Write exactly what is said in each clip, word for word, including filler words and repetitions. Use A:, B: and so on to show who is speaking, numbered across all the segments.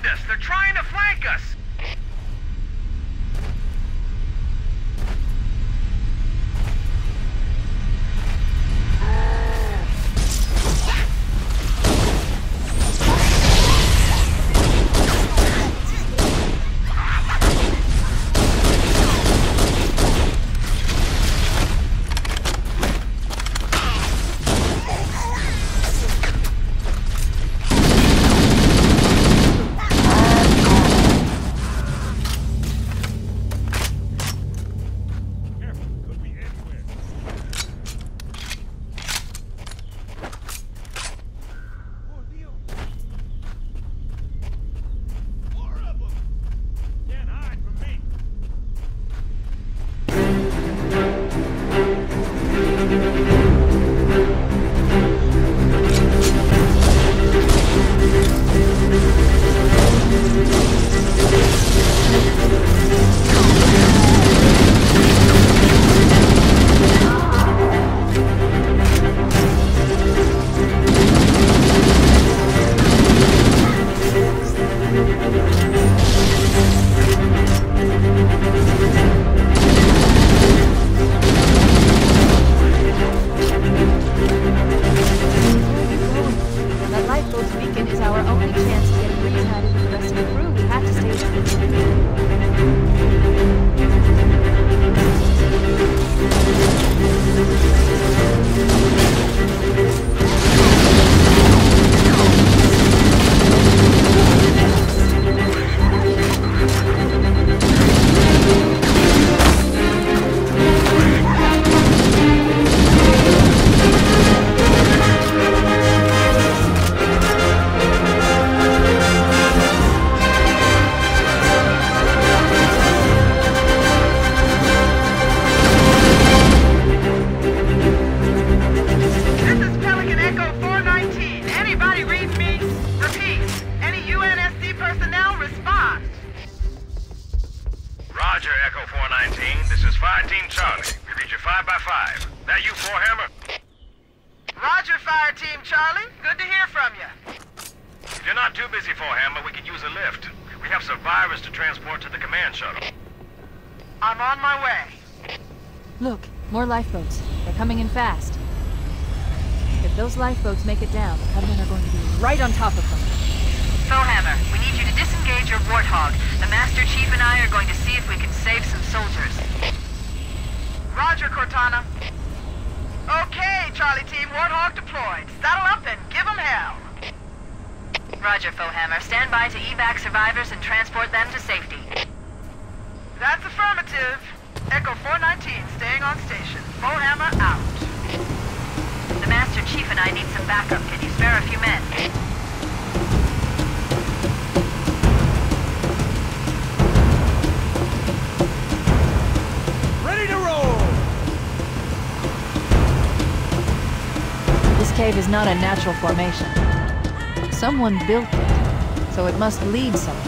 A: behind us! They're trying to flank us!
B: More lifeboats. They're coming in fast. If those lifeboats make it down, the Covenant are going to be right on top of them.
C: Foehammer, we need you to disengage your Warthog. The Master Chief and I are going to see if we can save some soldiers.
D: Roger, Cortana. Okay, Charlie Team, Warthog deployed. Saddle up and give them hell.
C: Roger, Foehammer. Stand by to evac survivors and transport them to safety.
D: That's affirmative. Echo four nineteen, staying on station. Foehammer out.
C: The Master Chief and I need some backup. Can you spare a few men?
E: Ready to roll!
B: This cave is not a natural formation. Someone built it, so it must lead somewhere.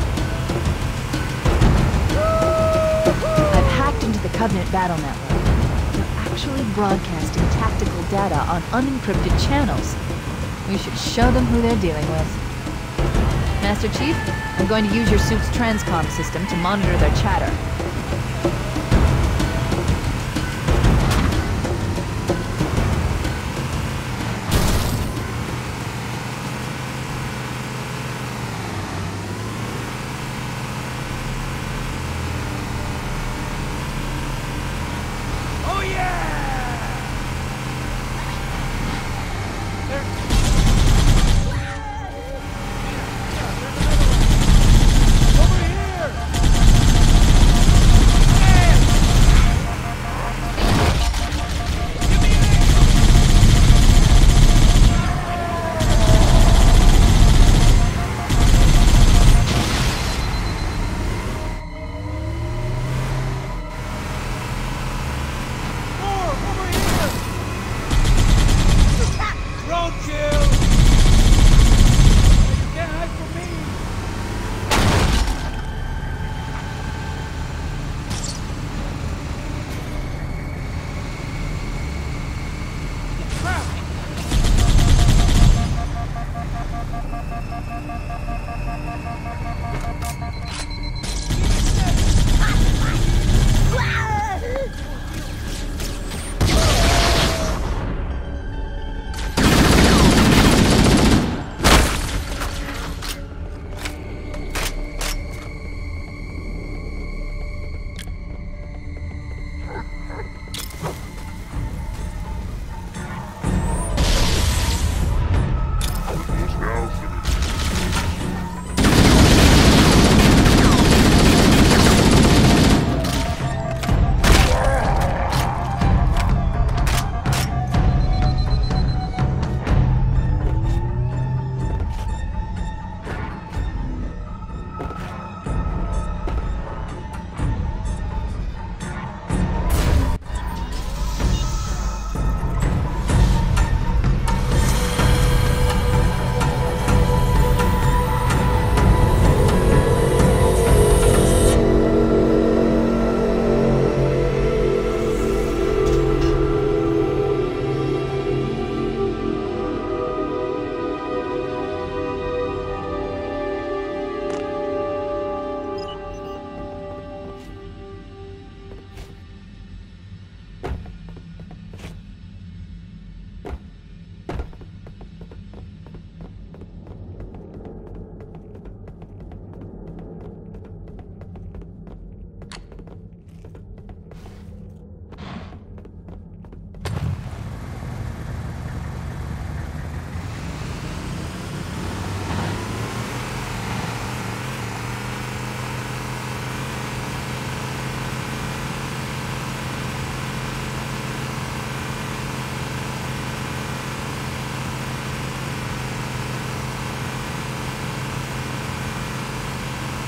B: Into the Covenant battle network. They're actually broadcasting tactical data on unencrypted channels. We should show them who they're dealing with. Master Chief, I'm going to use your suit's transcom system to monitor their chatter.
E: Hey!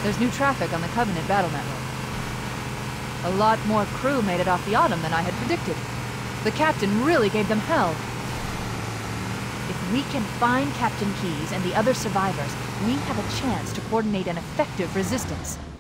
B: There's new traffic on the Covenant battle network. A lot more crew made it off the Autumn than I had predicted. The captain really gave them hell. If we can find Captain Keyes and the other survivors, we have a chance to coordinate an effective resistance.